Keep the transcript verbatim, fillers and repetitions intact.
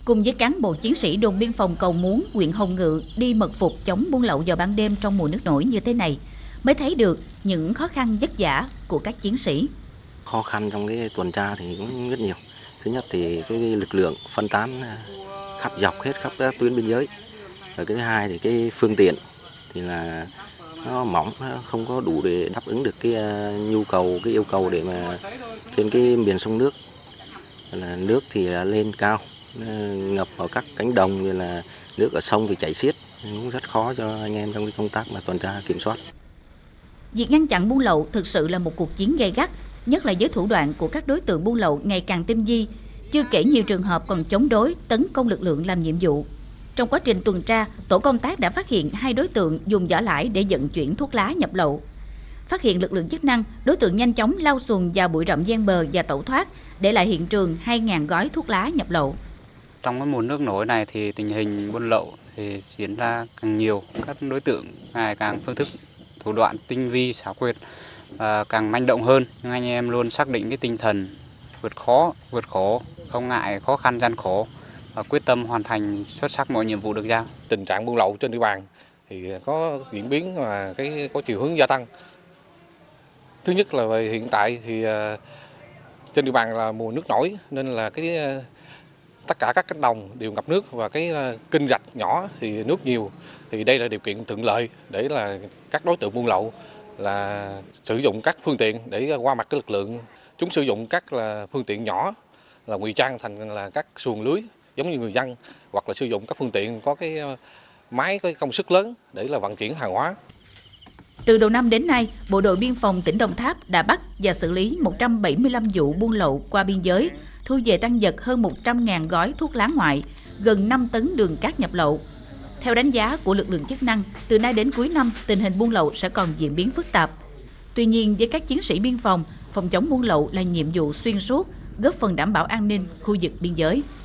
cùng với cán bộ chiến sĩ đồn biên phòng Cầu Muốn, huyện Hồng Ngự đi mật phục chống buôn lậu vào ban đêm trong mùa nước nổi như thế này, mới thấy được những khó khăn vất vả của các chiến sĩ. Khó khăn trong cái tuần tra thì cũng rất nhiều. Thứ nhất thì cái lực lượng phân tán khắp dọc hết khắp các tuyến biên giới. Rồi cái thứ hai thì cái phương tiện thì là nó mỏng, nó không có đủ để đáp ứng được cái nhu cầu, cái yêu cầu để mà trên cái miền sông nước. Là nước thì là lên cao, ngập vào các cánh đồng, rồi là nước ở sông thì chảy xiết, cũng rất khó cho anh em trong cái công tác mà tuần tra kiểm soát. Việc ngăn chặn buôn lậu thực sự là một cuộc chiến gay gắt, nhất là với thủ đoạn của các đối tượng buôn lậu ngày càng tinh vi, chưa kể nhiều trường hợp còn chống đối, tấn công lực lượng làm nhiệm vụ. Trong quá trình tuần tra, tổ công tác đã phát hiện hai đối tượng dùng vỏ lãi để vận chuyển thuốc lá nhập lậu. Phát hiện lực lượng chức năng, đối tượng nhanh chóng lao xuồng vào bụi rậm ven bờ và tẩu thoát, để lại hiện trường hai nghìn gói thuốc lá nhập lậu. Trong cái mùa nước nổi này thì tình hình buôn lậu thì diễn ra càng nhiều, các đối tượng ngày càng phương thức thủ đoạn tinh vi xảo quyệt, và càng manh động hơn. Nhưng anh em luôn xác định cái tinh thần vượt khó, vượt khổ, không ngại khó khăn gian khổ và quyết tâm hoàn thành xuất sắc mọi nhiệm vụ được giao. Tình trạng buôn lậu trên địa bàn thì có diễn biến và cái có chiều hướng gia tăng. Thứ nhất là về hiện tại thì trên địa bàn là mùa nước nổi nên là cái tất cả các cánh đồng đều ngập nước và cái kênh rạch nhỏ thì nước nhiều, thì đây là điều kiện thuận lợi để là các đối tượng buôn lậu là sử dụng các phương tiện để qua mặt cái lực lượng. Chúng sử dụng các là phương tiện nhỏ là ngụy trang thành là các xuồng lưới giống như người dân, hoặc là sử dụng các phương tiện có cái máy có công suất lớn để là vận chuyển hàng hóa. Từ đầu năm đến nay, Bộ đội Biên phòng tỉnh Đồng Tháp đã bắt và xử lý một trăm bảy mươi lăm vụ buôn lậu qua biên giới, thu về tang vật hơn một trăm nghìn gói thuốc lá ngoại, gần năm tấn đường cát nhập lậu. Theo đánh giá của lực lượng chức năng, từ nay đến cuối năm, tình hình buôn lậu sẽ còn diễn biến phức tạp. Tuy nhiên, với các chiến sĩ biên phòng, phòng chống buôn lậu là nhiệm vụ xuyên suốt, góp phần đảm bảo an ninh khu vực biên giới.